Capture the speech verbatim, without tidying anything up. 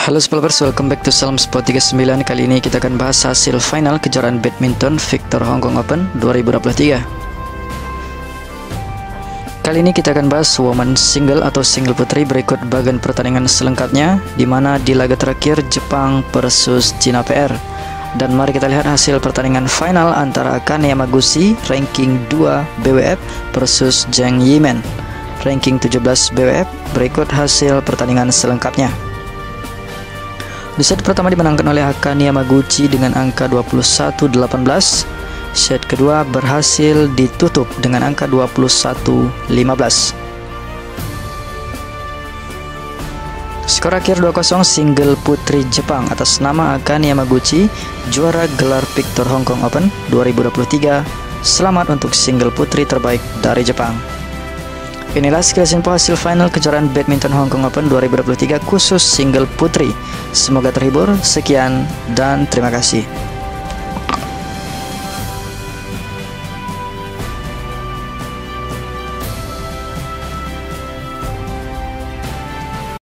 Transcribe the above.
Halo Spellers, welcome back to Salam Sport tiga puluh sembilan. Kali ini kita akan bahas hasil final kejuaraan badminton Victor Hong Kong Open dua ribu dua puluh tiga. Kali ini kita akan bahas women single atau single putri berikut bagian pertandingan selengkapnya, di mana di laga terakhir Jepang versus Cina P R. Dan mari kita lihat hasil pertandingan final antara Akane Yamaguchi ranking dua B W F versus Zheng Yimen ranking tujuh belas B W F. Berikut hasil pertandingan selengkapnya. Di set pertama dimenangkan oleh Akane Yamaguchi dengan angka dua puluh satu delapan belas. Set kedua berhasil ditutup dengan angka dua puluh satu lima belas. Skor akhir dua kosong single putri Jepang atas nama Akane Yamaguchi, juara gelar Victor Hong Kong Open dua ribu dua puluh tiga. Selamat untuk single putri terbaik dari Jepang. Inilah sekilas info hasil final kejuaraan badminton Hong Kong Open dua ribu dua puluh tiga khusus single putri. Semoga terhibur. Sekian dan terima kasih.